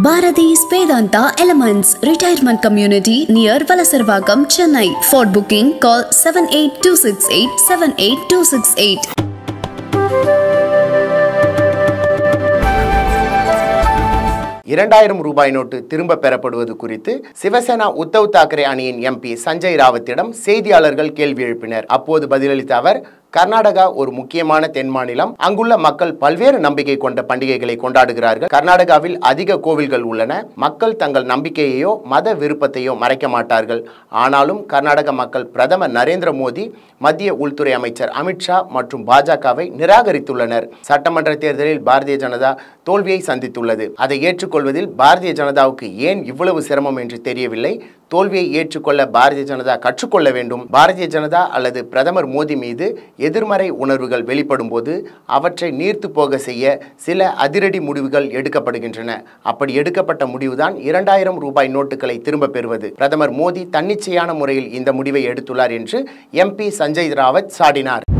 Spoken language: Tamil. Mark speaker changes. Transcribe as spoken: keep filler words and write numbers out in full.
Speaker 1: Bharati's Vedanta Elements Retirement Community near Valasarvagam, Chennai. For booking, call seven eight two six eight seven eight two six eight.
Speaker 2: இரண்டாயிரம் ரூபாய் நோட்டு திரும்ப பெறப்படுவது குறித்து சிவசேனா உத்தவ் தாக்கரே அணியின் எம்பி சஞ்சய் ராவத்திடம் செய்தியாளர்கள் கேள்வி எழுப்பினர். அப்போது பதிலளித்த அவர், கர்நாடகா ஒரு முக்கியமான தென் மாநிலம். அங்குள்ள மக்கள் பல்வேறு நம்பிக்கை கொண்ட பண்டிகைகளை கொண்டாடுகிறார்கள். கர்நாடகாவில் அதிக கோவில்கள் உள்ளன. மக்கள் தங்கள் நம்பிக்கையையோ மத விருப்பத்தையோ மறைக்க மாட்டார்கள். ஆனாலும் கர்நாடக மக்கள் பிரதமர் நரேந்திர மோடி, மத்திய உள்துறை அமைச்சர் அமித்ஷா மற்றும் பாஜகவை நிராகரித்துள்ளனர். சட்டமன்ற தேர்தலில் பாரதிய ஜனதா தோல்வியை சந்தித்துள்ளது. அதை ஏற்றுக்கொள்வதில் பாரதிய ஜனதாவுக்கு ஏன் இவ்வளவு சிரமம் என்று தெரியவில்லை. தோல்வியை ஏற்றுக்கொள்ள பாரதிய ஜனதா கற்றுக்கொள்ள வேண்டும். பாரதிய ஜனதா அல்லது பிரதமர் மோடி மீது எதிர்மறை உணர்வுகள் வெளிப்படும் போது அவற்றை நீர்த்து போக செய்ய சில அதிரடி முடிவுகள் எடுக்கப்படுகின்றன. அப்படி எடுக்கப்பட்ட முடிவுதான் இரண்டாயிரம் ரூபாய் நோட்டுகளை திரும்ப பெறுவது. பிரதமர் மோடி தன்னிச்சையான முறையில் இந்த முடிவை எடுத்துள்ளார் என்று எம்பி சஞ்சய் ராவத் சாடினார்.